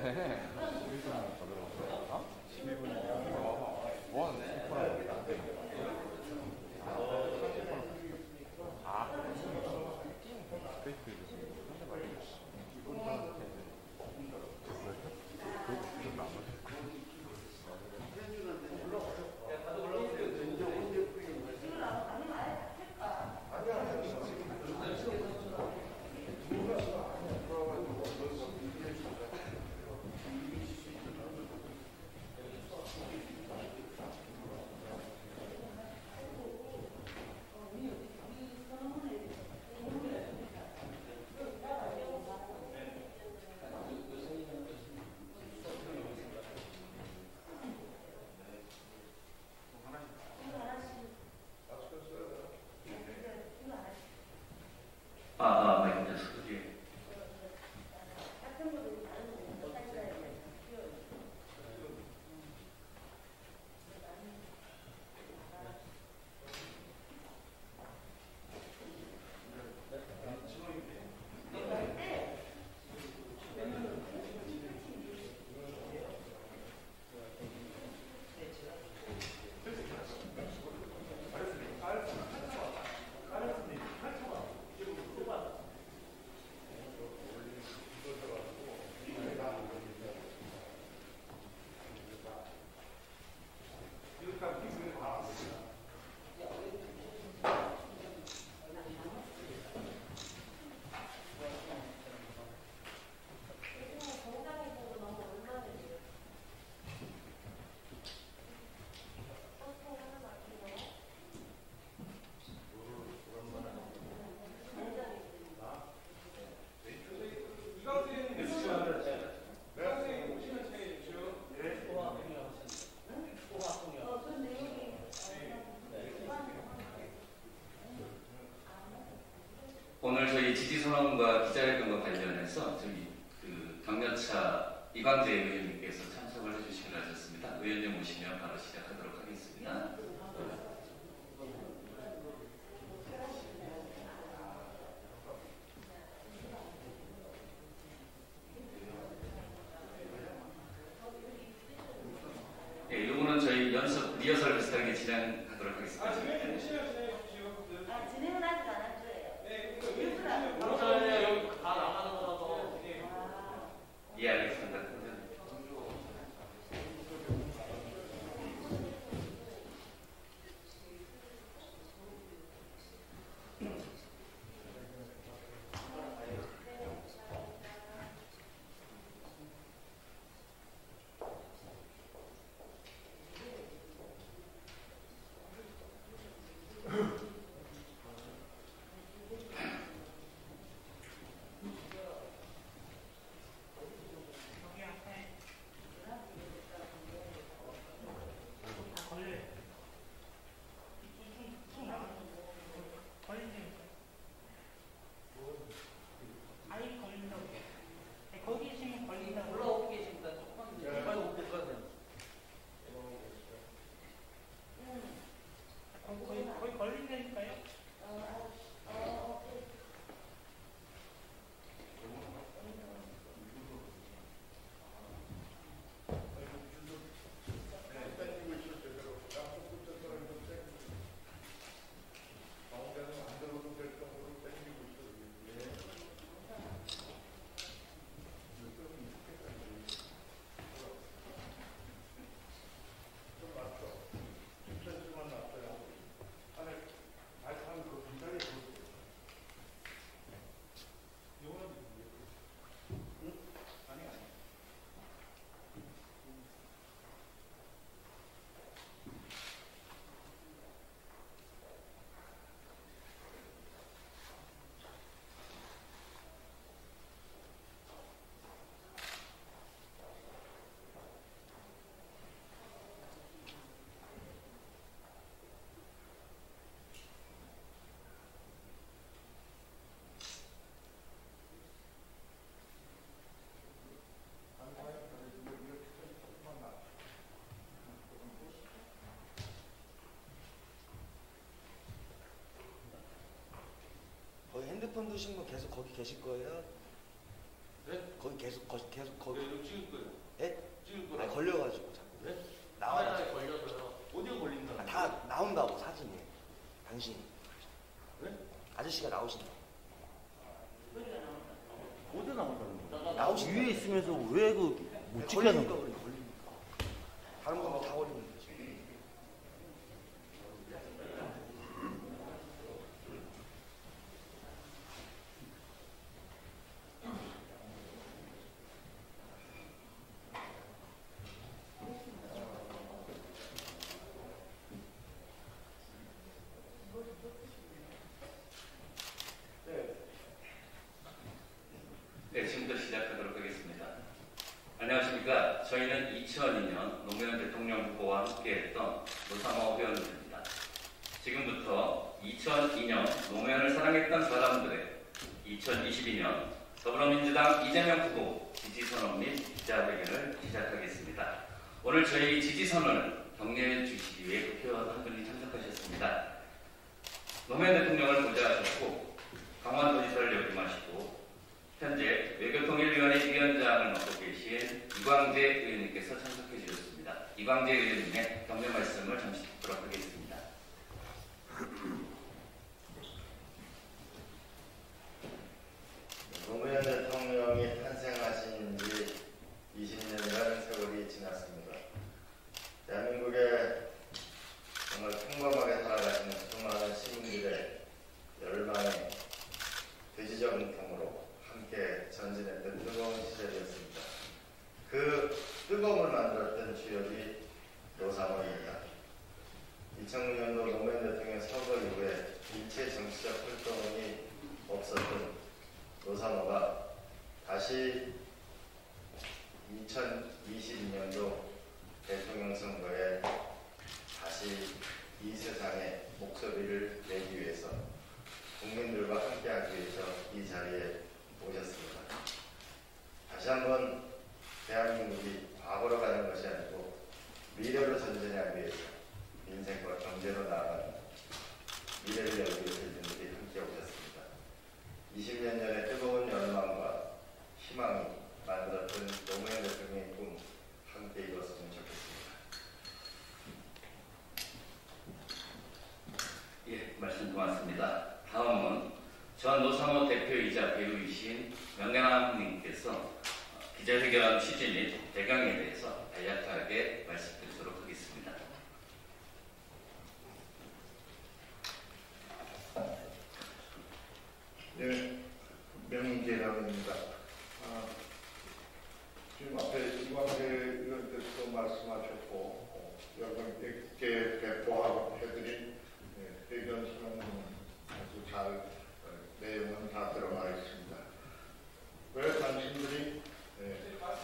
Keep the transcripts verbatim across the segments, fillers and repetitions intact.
아, 아, 마이크 됐어. 예. 오늘 저희 지지선언과 기자회견과 관련해서 저희 그 경련차 이광재 의원님께서 참석을 해주시기로 하셨습니다. 의원님 오시면 바로 시작하도록 하겠습니다. 네, 이거는 저희 연습 리허설 비슷하게 진행하도록 하겠습니다. 아, 진행 오시면 진행해 주시죠. 아, 진행은 아직 안 할 거예요. 네, 일부러 여기 다 나가는 거라서. 네. 예, 알겠습니다. 핸드폰 두신 분 계속 거기 계실 거예요? 네? 거기 계속 거, 계속 거기 네, 이거 찍을 거예요. 예? 찍을 아니, 거라고. 걸려가지고 자꾸 네? 나와가지고 카메라에 걸려서요. 어디가 걸린다는 아, 다 나온다고 사진이 당신이 네? 아저씨가 나오신다 어디 나온다는 거예요? 나오신다 위에 있으면서 왜 그 못 찍게 하는 걸리니까 거야? 그래 걸리니까 다른 거다 걸리는 거지. 네, 지금부터 시작하도록 하겠습니다. 안녕하십니까. 저희는 이천이 년 노무현 대통령 후보와 함께했던 노사모 회원들입니다. 지금부터 이천이 년 노무현을 사랑했던 사람들의 이천이십이 년 더불어민주당 이재명 후보 지지선언 및 기자회견을 시작하겠습니다. 오늘 저희 지지선언을 격려해 주시기 위해 국회의원 한 분이 참석하셨습니다. 노무현 대통령을 보좌하셨고 강원도지사를 역임하시고 현재 외교통일위원회 위원장을 맡고 계신 이광재 의원님께서 참석해 주셨습니다. 이광재 의원님의 격려 말씀을 잠시 듣도록 하겠습니다. 노무현 대통령이 탄생하신 지 이십 년이라는 세월이 지났습니다. 대한민국에 정말 평범하게 살아가시는 수많은 시민들의 열망의 돼지저금통으로 함께 전진했던 뜨거운 시절이었습니다. 그 뜨거움을 만들었던 주역이 노사모입니다. 이천구 년도 노무현 대통령 선거 이후에 일체 정치적 활동이 없었던 노사모가 다시 이천이십이 년도 대통령 선거에 다시 이 세상에 목소리를 내기 위해서 국민들과 함께하기 위해서 이 자리에 오셨습니다. 다시 한번 대한민국이 과거로 가는 것이 아니고 미래로 전진하기 위해서 민생과 경제로 나아가는 미래를 열기 위해서 이분들이 함께 오셨습니다. 이십 년 전의 뜨거운 열망과 희망이 만들었던 노무현 대통령의 꿈 함께 이뤘으면 좋겠습니다. 예, 말씀 고맙습니다. 다음은 전 노사모 대표이자 배우이신 명량님께서 기자회견 취지 및 배경에 대해서 간략하게 말씀드리도록 하겠습니다. 네, 명재라고 합니다. 아, 지금 앞에 이광재 의원께서도 말씀하셨고 어, 여러분께 배포하고 해드린 네, 의견 수는 아주 잘 어, 내용은 다 들어가 있습니다. 왜 당신들이 네,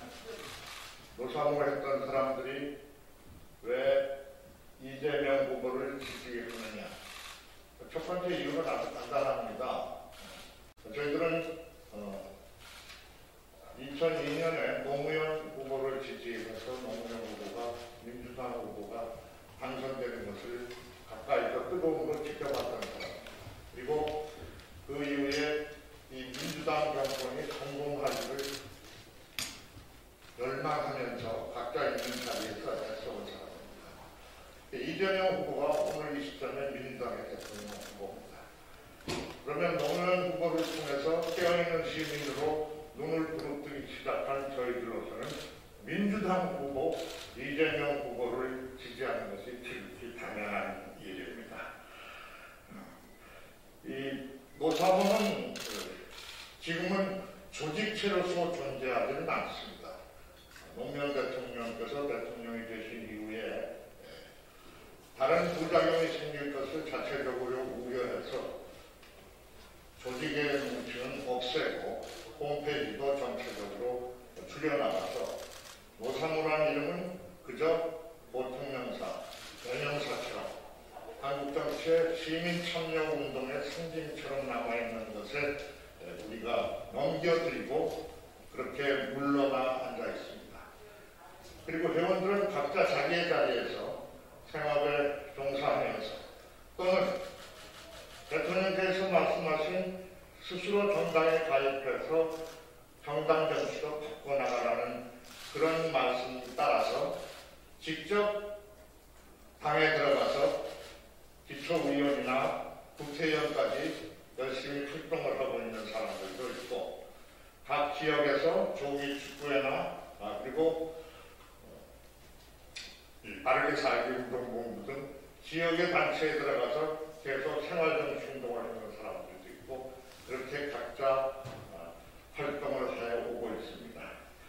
노사모 했던 사람들이 왜 이재명 후보를 지지했느냐? 첫 번째 이유는 아주 간단합니다. 저희들은 어, 이천이 년에 노무현 후보를 지지해서 노무현 후보가 민주당 후보가 당선되는 것을 가까이서 뜨거운 걸 지켜봤던 사람, 그리고 그 이후에 이 민주당 정권이 성공하기를 열망하면서 각자 있는 자리에서 애써온 사람입니다. 이재명 후보가 오늘 이 시점에 민주당의 대통령 후보입니다. 그러면 노무현 후보를 통해서 깨어있는 시민으로 눈을 부릅뜨기 시작한 저희들로서는 민주당 후보 이재명 후보를 지지하는 것이 지극히 당연한 일입니다. 이 노사모는 지금은 조직체로서 존재하지는 않습니다. 노무현 대통령께서 대통령이 되신 이후에 다른 부작용이 생길 것을 자체적으로 우려해서 조직의 뭉치는 없애고 홈페이지도 전체적으로 줄여나가서 노사모라는 이름은 그저 보통명사, 변형사처럼 한국 정치의 시민 참여 운동의 상징처럼 남아있는 것에 우리가 넘겨드리고 그렇게 물러나 앉아 있습니다. 그리고 회원들은 각자 자기의 자리에서 생활에 종사하면서 또는 대통령께서 말씀하신 스스로 정당에 가입해서 정당 정치로 바꿔나가라는 그런 말씀에 따라서 직접 당에 들어가서 기초의원이나 국회의원까지 열심히 활동을 하고 있는 사람들도 있고, 각 지역에서 조기 축구회나 아, 그리고 바르게 살기 운동본부 등 지역의 단체에 들어가서 계속 생활정치 운동을 하는 사람들도 있고, 그렇게 각자 아, 활동을 해오고 있습니다.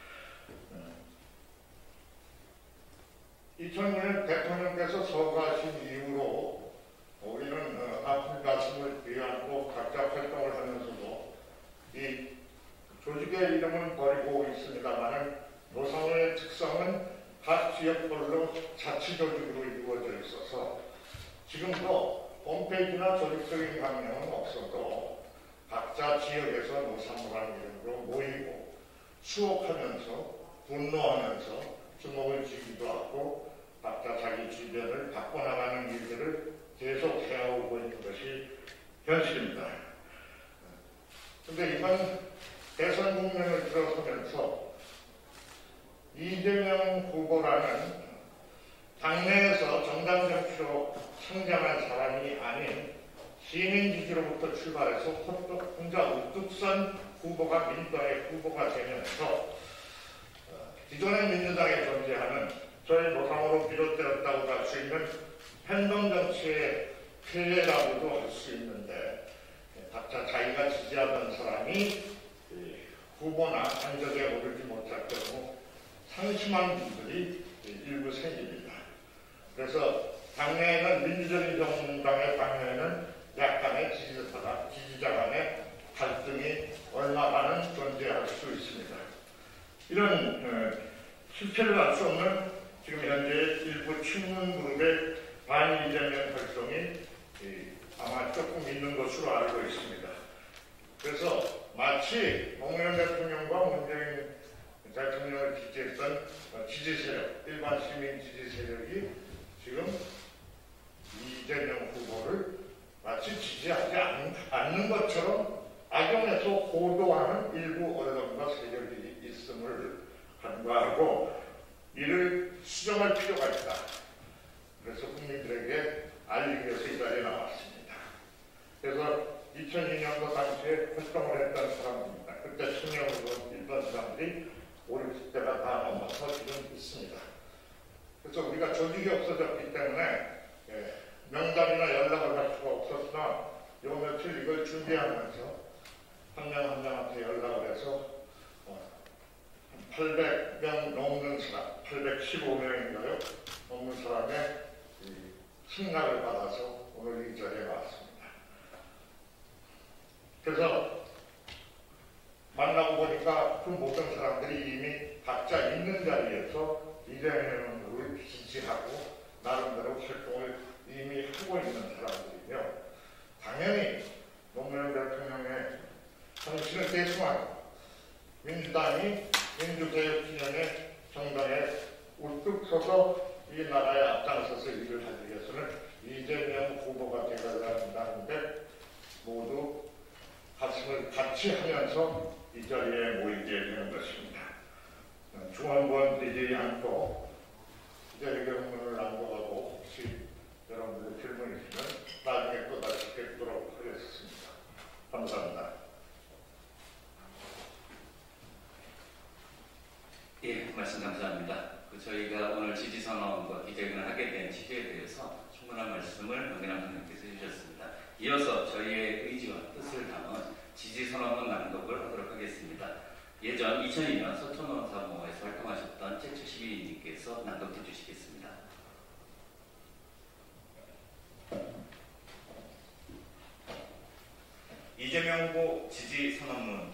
이천구 년 대통령께서 서거하신 이후로 우리는 어, 아픈 가슴을 뒤안고 각자 활동을 하면서도 이 조직의 이름은 버리고 있습니다만 노사모의 특성은 각 지역별로 자치조직으로 이루어져 있어서 지금도 홈페이지나 조직적인 강령은 없어도 각자 지역에서 노사모라는 이름으로 모이고 수옥하면서 분노하면서 주목을 주기도 하고 각자 자기 주변을 바꿔나가는 일들을 계속 해오고 있는 것이 현실입니다. 그런데 이번 대선 국면을 들어서면서 이재명 후보라는 당내에서 정당 정치로 성장한 사람이 아닌 시민 지지로부터 출발해서 혼자 우뚝 선 후보가 민주당의 후보가 되면서 기존의 민주당에 존재하는 저희 노사모로 비롯되었다고 할 수 있는 행동정치의 폐해라고도 할 수 있는데, 각자 자기가 지지하던 사람이 후보나 당적에 오르지 못할 경우 상심한 분들이 일부 생깁니다. 그래서 당내에는 민주적인 정당의 당내에는 약간의 지지자가, 지지자 간의 갈등이 얼마간은 존재할 수 있습니다. 이런 어, 실체를 알 수 없는 지금 현재 일부 친문 그룹의 반 이재명 활동이 이, 아마 조금 있는 것으로 알고 있습니다. 그래서 마치 노무현 대통령과 문재인 대통령을 지지했던 지지 세력, 일반 시민 지지 세력이 지금 이재명 후보를 마치 지지하지 않는, 않는 것처럼 악용해서 보도하는 일부 언론과 세력이 있음을 간과하고 이를 수정할 필요가 있다. 그래서 국민들에게 알리기 위해서 이 자리에 나왔습니다. 그래서 이천이 년도 당시에 활동을 했던 사람입니다. 그때 청년으로 있던 사람들이 오십 대가 다 넘어서 지금 있습니다. 그래서 우리가 조직이 없어졌기 때문에 예, 명단이나 연락을 할 수가 없었으나 요 며칠 이걸 준비하면서 한 명 한 명한테 연락을 해서 어, 팔백 명 넘는 사람, 팔백십오 명인가요? 넘는 사람의 이 승낙을 받아서 오늘 이 자리에 나왔습니다. 그래서 만나고 보니까 그 모든 사람들이 이미 각자 있는 자리에서 이재명을 지지하고 나름대로 활동을 이미 하고 있는 사람들이며, 당연히 노무현 대통령의 정신을 계승하고 민주당이 민주개혁 기념의 정당에 우뚝 서서 이 나라에 앞장서서 일을 하기 위해서는 이재명 후보가 되어야 한다는데 모두 가슴을 같이 하면서 이 자리에 모이게 되는 것입니다. 중원권 되지 않고 기자회견문을 낭독하고 혹시 여러분들 질문 있으면 나중에 또 다시 뵙도록 하겠습니다. 감사합니다. 예, 말씀 감사합니다. 그 저희가 오늘 지지선언과 기자회견을 하게 된 취지에 대해서 충분한 말씀을 명인환 선생님께서 해주셨습니다. 이어서 저희의 의지와 뜻을 담은 지지선언문 낭독을 하도록 하겠습니다. 예전 이천이 년 서촌원 사무에서 활동하셨던 최초시민님께서 낭독해 주시겠습니다. 이재명 후보 지지선언문.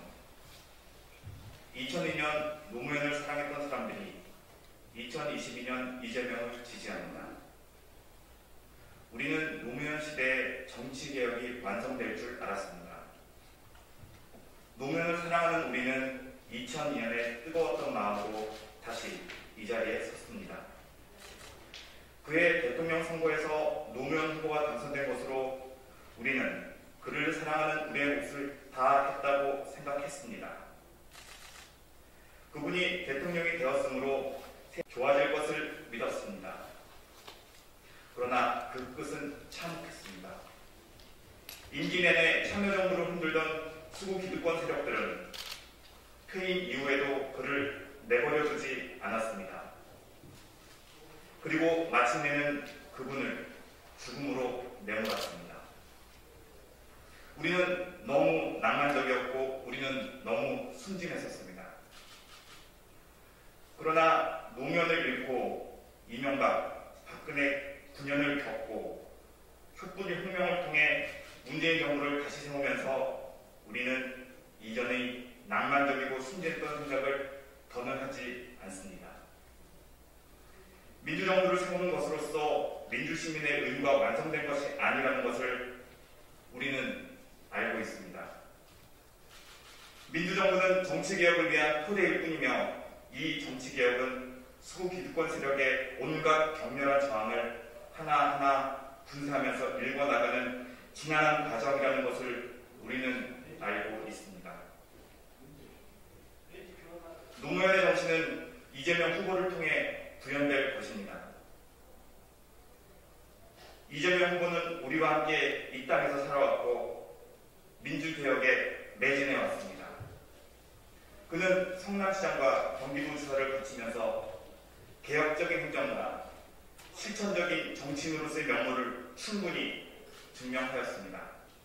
이천이 년 노무현을 사랑했던 사람들이 이천이십이 년 이재명을 지지하는구나. 우리는 노무현 시대의 정치개혁이 완성될 줄 알았습니다. 노무현을 사랑하는 우리는 이천이 년에 뜨거웠던 마음으로 다시 이 자리에 섰습니다. 그해 대통령 선거에서 노무현 후보가 당선된 것으로 우리는 그를 사랑하는 우리의 몫을 다 했다고 생각했습니다. 그분이 대통령이 되었으므로 좋아질 것을 믿었습니다. 그러나 그 끝은 참혹했습니다. 임기 내내 참여정부를 흔들던 수구 기득권 세력들은 퇴임 이후에도 그를 내버려 두지 않았습니다. 그리고 마침내는 그분을 죽음으로 내몰았습니다. 우리는 너무 낭만적이었고 우리는 너무 순진했었습니다. 그러나 노무현을 잃고 이명박, 박근혜 구 년을 겪고 촛불 혁명을 통해 문재인 정부를 다시 세우면서 우리는 이전의 낭만적이고 순진했던 생각을 더는 하지 않습니다. 민주정부를 세우는 것으로서 민주시민의 의무가 완성된 것이 아니라는 것을 우리는 알고 있습니다. 민주정부는 정치개혁을 위한 토대일 뿐이며 이 정치개혁은 수구 기득권 세력의 온갖 격렬한 저항을 하나하나 분쇄하면서 일궈나가는 지난한 과정이라는 것을 우리는 알고 있습니다. 노무현의 정치는 이재명 후보를 통해 구현될 것입니다. 이재명 후보는 우리와 함께 이 땅에서 살아왔고 민주개혁에 매진해왔습니다. 그는 성남시장과 경기도지사를 거치면서 개혁적인 행정과 실천적인 정치인으로서의 면모를 충분히 증명하였습니다.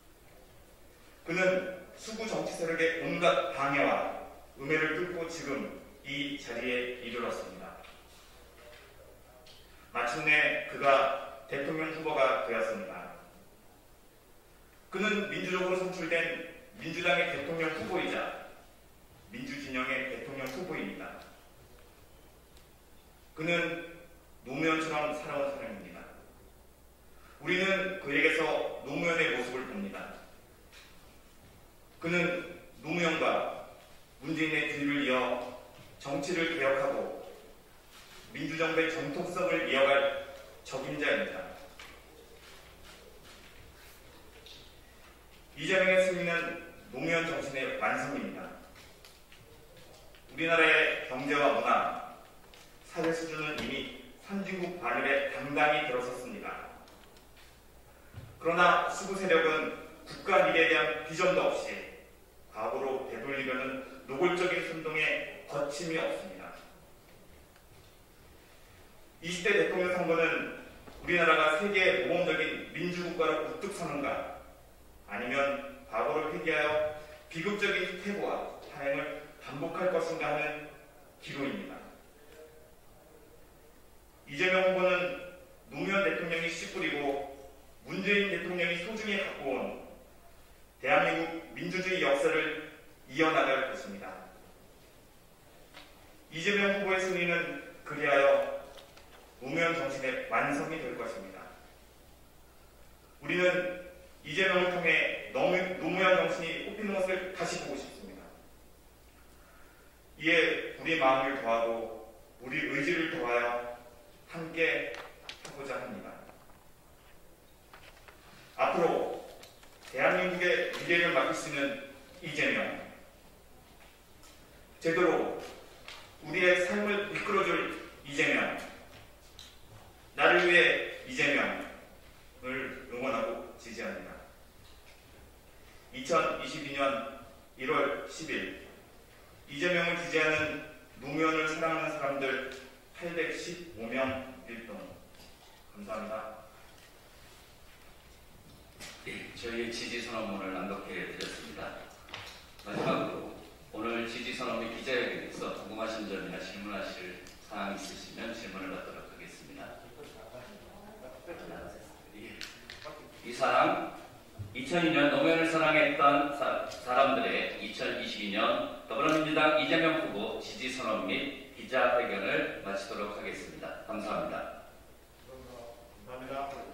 그는 수구 정치 세력의 온갖 방해와 음해를 뚫고 지금 이 자리에 이르렀습니다. 마침내 그가 대통령 후보가 되었습니다. 그는 민주적으로 선출된 민주당의 대통령 후보이자 민주진영의 대통령 후보입니다. 그는 노무현처럼 살아온 사람입니다. 우리는 그에게서 노무현의 모습을 봅니다. 그는 노무현과 문재인의 뒤를 이어 정치를 개혁하고 민주정부의 정통성을 이어갈 적임자입니다. 이재명의 승리는 노무현 정신의 완성입니다. 우리나라의 경제와 문화, 사회 수준은 이미 선진국 반열에 당당히 들어섰습니다. 그러나 수구 세력은 국가 미래에 대한 비전도 없이 과거로 되돌리려는 노골적인 선동에 거침이 없습니다. 이십 대 대통령 선거는 우리나라가 세계의 모범적인 민주국가로 우뚝 서는가 아니면 과거를 회귀하여 비극적인 태도와 타행을 반복할 것인가 하는 기로입니다. 이재명 후보는 노무현 대통령이 씨 뿌리고 문재인 대통령이 소중히 갖고 온 대한민국 민주주의 역사를 이어나갈 것입니다. 이재명 후보의 승리는 그리하여 노무현 정신의 완성이 될 것입니다. 우리는 이재명을 통해 노무현 정신이 뽑히는 것을 다시 보고 싶습니다. 이에 우리 마음을 더하고 우리 의지를 더하여 함께 해보자 합니다. 앞으로 대한민국의 미래를 맡을 수 있는 이재명, 제대로 우리의 삶을 이끌어줄 이재명, 나를 위해 이재명을 응원하고 지지합니다. 이천이십이 년 일월 십일 이재명을 지지하는 노무현을 사랑하는 사람들 팔백십오 명 일동. 감사합니다. 네, 저희의 지지선언문을 낭독해 드렸습니다. 마지막으로 오늘 지지선언문 기자회견에 대해서 궁금하신 점이나 질문하실 사항 있으시면 질문을 받도록 하겠습니다. 이상 이천이 년 노무현을 사랑했던 사, 사람들의 이천이십이 년 더불어민주당 이재명 후보 지지선언 및 기자회견을 마치도록 하겠습니다. 감사합니다. 감사합니다.